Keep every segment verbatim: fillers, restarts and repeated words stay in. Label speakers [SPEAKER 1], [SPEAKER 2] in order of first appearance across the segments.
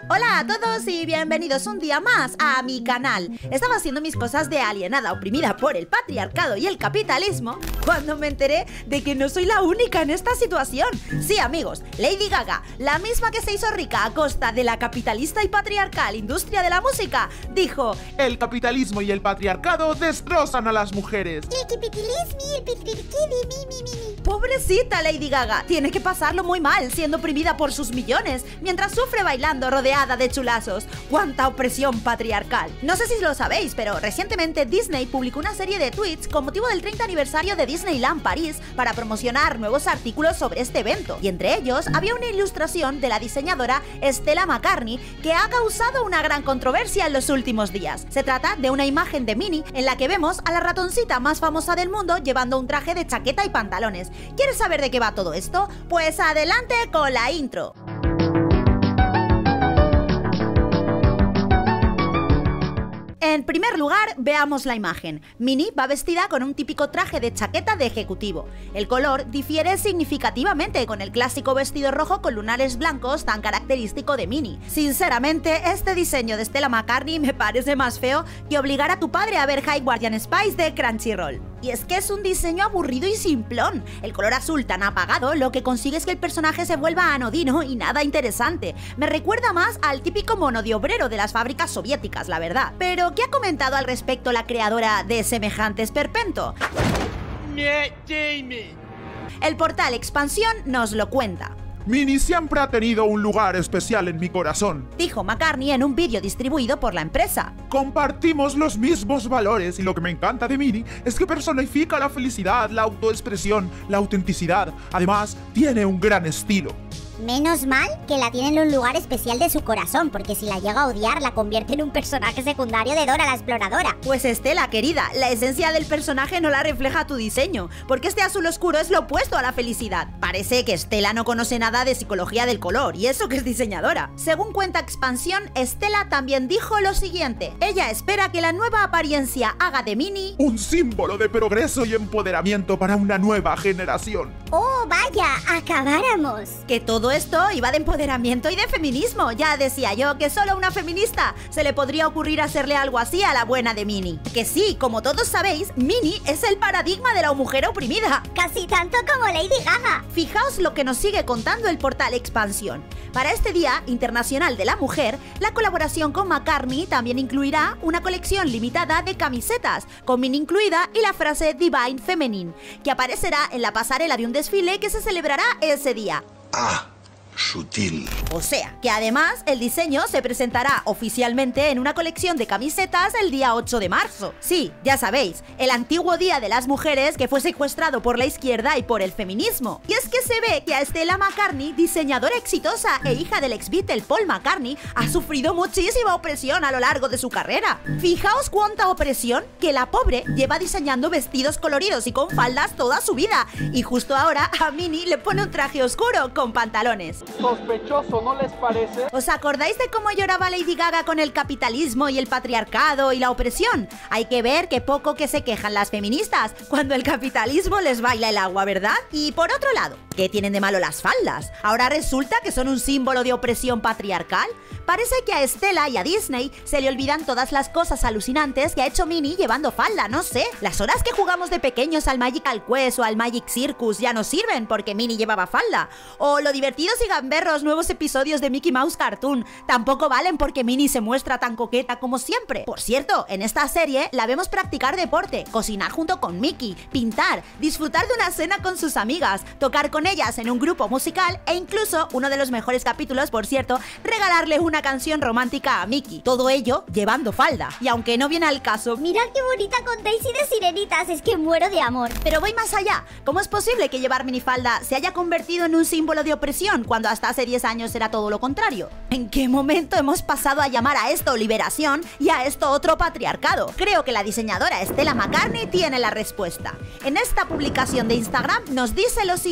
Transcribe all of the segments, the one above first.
[SPEAKER 1] Hola a todos y bienvenidos un día más a mi canal. Estaba haciendo mis cosas de alienada oprimida por el patriarcado y el capitalismo cuando me enteré de que no soy la única en esta situación. Sí, amigos, Lady Gaga, la misma que se hizo rica a costa de la capitalista y patriarcal industria de la música, dijo:
[SPEAKER 2] el capitalismo y el patriarcado destrozan a las mujeres.
[SPEAKER 3] El capitalismo y el patriarcado, mi, mi, mi.
[SPEAKER 1] Pobrecita Lady Gaga, tiene que pasarlo muy mal siendo oprimida por sus millones, mientras sufre bailando rodeada de chulazos. ¡Cuánta opresión patriarcal! No sé si lo sabéis, pero recientemente Disney publicó una serie de tweets con motivo del treinta aniversario de Disneyland París para promocionar nuevos artículos sobre este evento, y entre ellos había una ilustración de la diseñadora Stella McCartney que ha causado una gran controversia en los últimos días. Se trata de una imagen de Minnie en la que vemos a la ratoncita más famosa del mundo llevando un traje de chaqueta y pantalones. ¿Quieres saber de qué va todo esto? Pues adelante con la intro. En primer lugar, veamos la imagen. Minnie va vestida con un típico traje de chaqueta de ejecutivo. El color difiere significativamente con el clásico vestido rojo con lunares blancos tan característico de Minnie. Sinceramente, este diseño de Stella McCartney me parece más feo que obligar a tu padre a ver High Guardian Spice de Crunchyroll. Y es que es un diseño aburrido y simplón. El color azul tan apagado lo que consigue es que el personaje se vuelva anodino y nada interesante. Me recuerda más al típico mono de obrero de las fábricas soviéticas, la verdad. Pero, ¿qué ha comentado al respecto la creadora de semejante esperpento? El portal Expansión nos lo cuenta.
[SPEAKER 2] Minnie siempre ha tenido un lugar especial en mi corazón,
[SPEAKER 1] dijo McCartney en un vídeo distribuido por la empresa.
[SPEAKER 2] Compartimos los mismos valores y lo que me encanta de Minnie es que personifica la felicidad, la autoexpresión, la autenticidad. Además, tiene un gran estilo.
[SPEAKER 3] Menos mal que la tiene en un lugar especial de su corazón, porque si la llega a odiar la convierte en un personaje secundario de Dora la Exploradora.
[SPEAKER 1] Pues Stella, querida, la esencia del personaje no la refleja tu diseño, porque este azul oscuro es lo opuesto a la felicidad. Parece que Stella no conoce nada de psicología del color, y eso que es diseñadora. Según cuenta Expansión, Stella también dijo lo siguiente: ella espera que la nueva apariencia haga de Minnie
[SPEAKER 2] un símbolo de progreso y empoderamiento para una nueva generación.
[SPEAKER 3] ¡Oh, vaya! ¡Acabáramos!
[SPEAKER 1] Que todo esto iba de empoderamiento y de feminismo. Ya decía yo que solo a una feminista se le podría ocurrir hacerle algo así a la buena de Minnie. Que sí, como todos sabéis, Minnie es el paradigma de la mujer oprimida.
[SPEAKER 3] Casi tanto como Lady Gaga.
[SPEAKER 1] Fijaos lo que nos sigue contando el portal Expansión. Para este Día Internacional de la Mujer, la colaboración con McCartney también incluirá una colección limitada de camisetas, con Minnie incluida y la frase Divine Feminine, que aparecerá en la pasarela de un desfile que se celebrará ese día.
[SPEAKER 4] Ah. Sutil.
[SPEAKER 1] O sea, que además el diseño se presentará oficialmente en una colección de camisetas el día ocho de marzo. Sí, ya sabéis, el antiguo Día de las Mujeres que fue secuestrado por la izquierda y por el feminismo. Y es que se ve que a Stella McCartney, diseñadora exitosa e hija del ex Beatle Paul McCartney, ha sufrido muchísima opresión a lo largo de su carrera. Fijaos cuánta opresión, que la pobre lleva diseñando vestidos coloridos y con faldas toda su vida, y justo ahora a Minnie le pone un traje oscuro con pantalones.
[SPEAKER 5] Sospechoso, ¿no les parece?
[SPEAKER 1] ¿Os acordáis de cómo lloraba Lady Gaga con el capitalismo y el patriarcado y la opresión? Hay que ver qué poco que se quejan las feministas cuando el capitalismo les baila el agua, ¿verdad? Y por otro lado, ¿qué tienen de malo las faldas? ¿Ahora resulta que son un símbolo de opresión patriarcal? Parece que a Stella y a Disney se le olvidan todas las cosas alucinantes que ha hecho Minnie llevando falda, no sé. Las horas que jugamos de pequeños al Magical Quest o al Magic Circus ya no sirven porque Minnie llevaba falda. O lo divertidos y gamberros nuevos episodios de Mickey Mouse Cartoon tampoco valen porque Minnie se muestra tan coqueta como siempre. Por cierto, en esta serie la vemos practicar deporte, cocinar junto con Mickey, pintar, disfrutar de una cena con sus amigas, tocar con ellas en un grupo musical e incluso, uno de los mejores capítulos, por cierto, regalarle una canción romántica a Mickey. Todo ello llevando falda. Y aunque no viene al caso,
[SPEAKER 3] mirad qué bonita con Daisy de Sirenitas, es que muero de amor.
[SPEAKER 1] Pero voy más allá. ¿Cómo es posible que llevar minifalda se haya convertido en un símbolo de opresión cuando hasta hace diez años era todo lo contrario? ¿En qué momento hemos pasado a llamar a esto liberación y a esto otro patriarcado? Creo que la diseñadora Stella McCartney tiene la respuesta. En esta publicación de Instagram nos dice lo siguiente: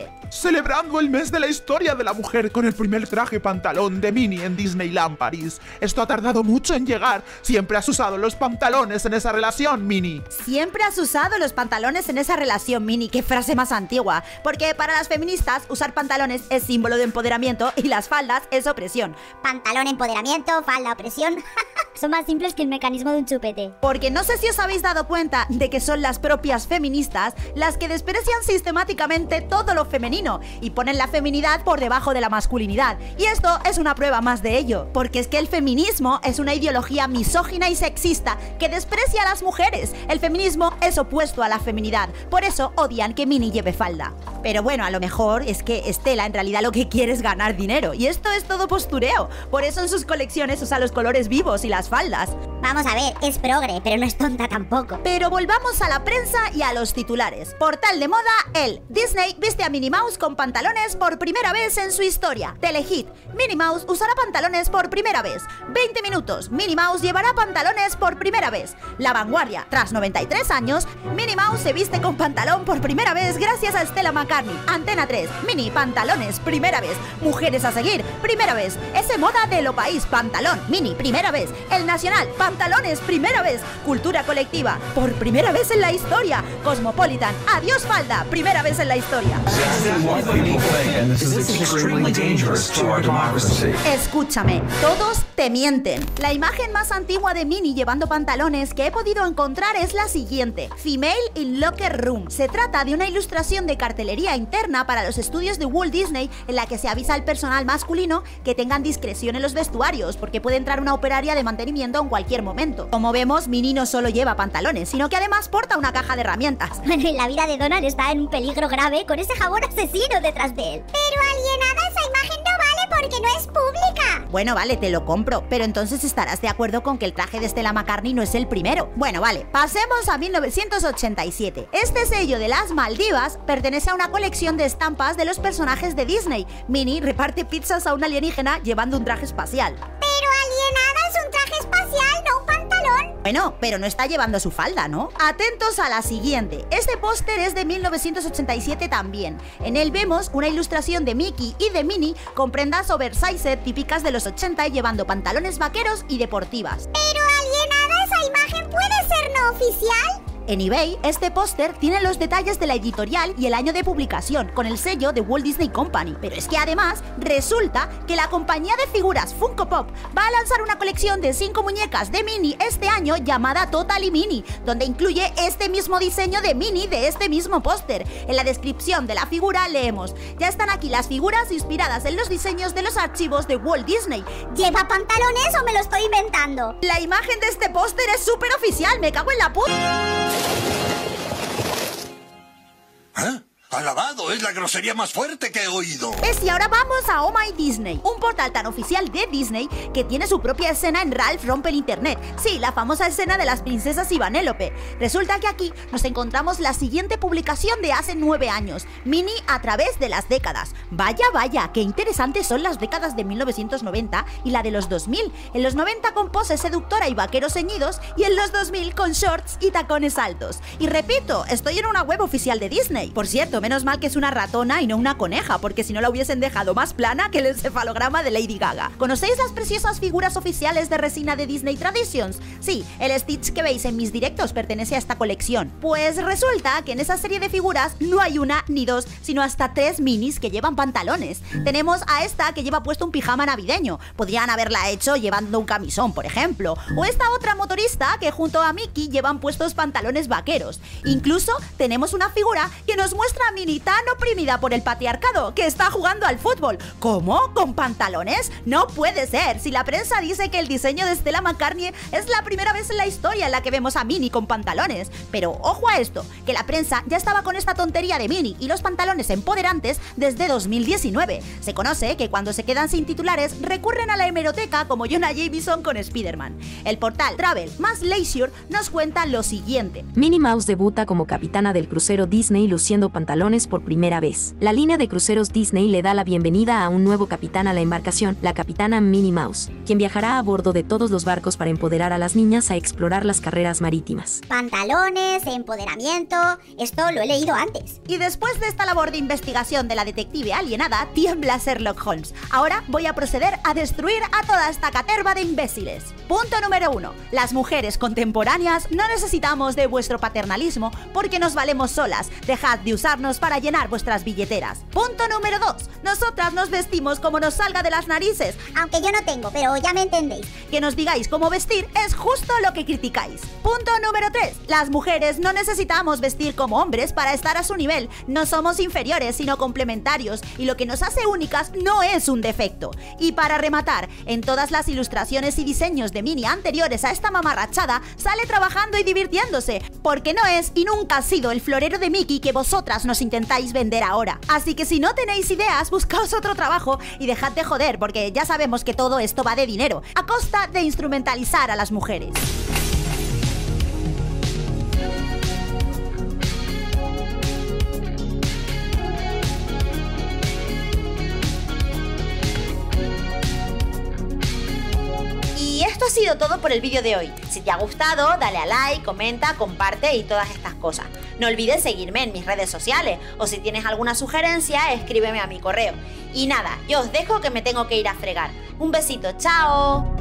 [SPEAKER 1] qué?
[SPEAKER 2] Celebrando el mes de la historia de la mujer con el primer traje pantalón de Minnie en Disneyland París. Esto ha tardado mucho en llegar. Siempre has usado los pantalones en esa relación, Minnie.
[SPEAKER 1] Siempre has usado los pantalones en esa relación, Minnie. Qué frase más antigua. Porque para las feministas, usar pantalones es símbolo de empoderamiento y las faldas es opresión.
[SPEAKER 3] Pantalón, empoderamiento, falda, opresión. Son más simples que el mecanismo de un chupete.
[SPEAKER 1] Porque no sé si os habéis dado cuenta de que son las propias feministas las que desprecian sistemáticamente todo lo femenino y ponen la feminidad por debajo de la masculinidad. Y esto es una prueba más de ello, porque es que el feminismo es una ideología misógina y sexista que desprecia a las mujeres. El feminismo es opuesto a la feminidad, por eso odian que Minnie lleve falda. Pero bueno, a lo mejor es que Estela en realidad lo que quiere es ganar dinero, y esto es todo postureo. Por eso en sus colecciones usa los colores vivos y las faldas.
[SPEAKER 3] Vamos a ver, es progre, pero no es tonta tampoco.
[SPEAKER 1] Pero volvamos a la prensa y a los titulares. Portal de moda, El. Disney viste a Minnie Mouse con pantalones por primera vez en su historia. Telehit. Minnie Mouse usará pantalones por primera vez. veinte minutos. Minnie Mouse llevará pantalones por primera vez. La Vanguardia. Tras noventa y tres años, Minnie Mouse se viste con pantalón por primera vez gracias a Stella McCartney. Antena tres. Minnie, pantalones, primera vez. Mujeres a seguir, primera vez. Ese moda de lo país, pantalón. Minnie, primera vez. El Nacional, pantalones, primera vez. Cultura colectiva, por primera vez en la historia. Cosmopolitan, adiós falda, primera vez en la historia. Escúchame, todos te mienten. La imagen más antigua de Minnie llevando pantalones que he podido encontrar es la siguiente: Female in Locker Room. Se trata de una ilustración de cartelería interna para los estudios de Walt Disney en la que se avisa al personal masculino que tengan discreción en los vestuarios porque puede entrar una operaria de mantenimiento en cualquier momento. Como vemos, Minnie no solo lleva pantalones, sino que además porta una caja de herramientas.
[SPEAKER 3] Bueno, y la vida de Donald está en un peligro grave con ese jabón asesino detrás de él. Pero alienada, esa imagen no vale porque no es pública.
[SPEAKER 1] Bueno, vale, te lo compro, pero entonces estarás de acuerdo con que el traje de Stella McCartney no es el primero. Bueno, vale, pasemos a mil novecientos ochenta y siete. Este sello de las Maldivas pertenece a una colección de estampas de los personajes de Disney. Minnie reparte pizzas a un alienígena llevando un traje espacial.
[SPEAKER 3] Pero alienada, es un traje espacial, no un pantalón.
[SPEAKER 1] Bueno, pero no está llevando su falda, ¿no? Atentos a la siguiente. Este póster es de mil novecientos ochenta y siete también. En él vemos una ilustración de Mickey y de Minnie con prendas oversized típicas de los ochenta y llevando pantalones vaqueros y deportivas.
[SPEAKER 3] Pero alienada, esa imagen puede ser no oficial.
[SPEAKER 1] En eBay, este póster tiene los detalles de la editorial y el año de publicación, con el sello de Walt Disney Company. Pero es que además, resulta que la compañía de figuras Funko Pop va a lanzar una colección de cinco muñecas de Minnie este año llamada Totally Minnie, donde incluye este mismo diseño de Minnie de este mismo póster. En la descripción de la figura leemos: ya están aquí las figuras inspiradas en los diseños de los archivos de Walt Disney.
[SPEAKER 3] ¿Lleva pantalones o me lo estoy inventando?
[SPEAKER 1] La imagen de este póster es súper oficial, me cago en la puta.
[SPEAKER 4] ¿Eh? Alabado, es la grosería más fuerte que he oído.
[SPEAKER 1] ¿Ves? Y ahora vamos a Oh My Disney, un portal tan oficial de Disney que tiene su propia escena en Ralph Rompe el Internet. Sí, la famosa escena de las princesas y Vanellope. Resulta que aquí nos encontramos la siguiente publicación de hace nueve años, Minnie a través de las décadas. Vaya, vaya, qué interesantes son las décadas de mil novecientos noventa y la de los dos mil. En los noventa con pose seductora y vaqueros ceñidos, y en los dos mil con shorts y tacones altos. Y repito, estoy en una web oficial de Disney. Por cierto, menos mal que es una ratona y no una coneja, porque si no la hubiesen dejado más plana que el encefalograma de Lady Gaga. ¿Conocéis las preciosas figuras oficiales de resina de Disney Traditions? Sí, el Stitch que veis en mis directos pertenece a esta colección. Pues resulta que en esa serie de figuras no hay una ni dos, sino hasta tres minis que llevan pantalones. Tenemos a esta que lleva puesto un pijama navideño. Podrían haberla hecho llevando un camisón, por ejemplo. O esta otra motorista que junto a Mickey llevan puestos pantalones vaqueros. Incluso tenemos una figura que nos muestra a Minnie tan oprimida por el patriarcado que está jugando al fútbol. ¿Cómo? ¿Con pantalones? No puede ser. Si la prensa dice que el diseño de Stella McCartney es la primera vez en la historia en la que vemos a Minnie con pantalones. Pero ojo a esto, que la prensa ya estaba con esta tontería de Minnie y los pantalones empoderantes desde dos mil diecinueve. Se conoce que cuando se quedan sin titulares recurren a la hemeroteca como Jonah Jameson con Spider-Man. El portal Travel más Leisure nos cuenta lo siguiente.
[SPEAKER 6] Minnie Mouse debuta como capitana del crucero Disney luciendo pantalones pantalones por primera vez. La línea de cruceros Disney le da la bienvenida a un nuevo capitán a la embarcación, la capitana Minnie Mouse, quien viajará a bordo de todos los barcos para empoderar a las niñas a explorar las carreras marítimas.
[SPEAKER 3] Pantalones, empoderamiento, esto lo he leído antes.
[SPEAKER 1] Y después de esta labor de investigación de la detective alienada, tiembla Sherlock Holmes. Ahora voy a proceder a destruir a toda esta caterva de imbéciles. Punto número uno. Las mujeres contemporáneas no necesitamos de vuestro paternalismo porque nos valemos solas. Dejad de usarnos para llenar vuestras billeteras. Punto número dos. Nosotras nos vestimos como nos salga de las narices.
[SPEAKER 3] Aunque yo no tengo, pero ya me entendéis.
[SPEAKER 1] Que nos digáis cómo vestir es justo lo que criticáis. Punto número tres. Las mujeres no necesitamos vestir como hombres para estar a su nivel. No somos inferiores, sino complementarios. Y lo que nos hace únicas no es un defecto. Y para rematar, en todas las ilustraciones y diseños de Minnie anteriores a esta mamarrachada, sale trabajando y divirtiéndose, porque no es y nunca ha sido el florero de Mickey que vosotras nos intentáis vender ahora. Así que si no tenéis ideas, buscaos otro trabajo y dejad de joder, porque ya sabemos que todo esto va de dinero, a costa de instrumentalizar a las mujeres. Y esto ha sido todo por el vídeo de hoy. Si te ha gustado, dale a like, comenta, comparte y todas estas cosas. No olvides seguirme en mis redes sociales o si tienes alguna sugerencia, escríbeme a mi correo. Y nada, yo os dejo que me tengo que ir a fregar. Un besito, chao.